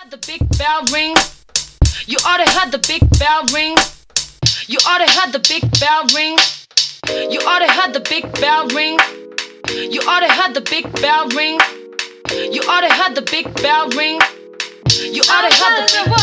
The big bell ring. You oughta had the big bell ring. You oughta had the big bell ring. You oughta had the big bell ring. You oughta had the big bell ring. You oughta had the big bell ring. You oughta had the big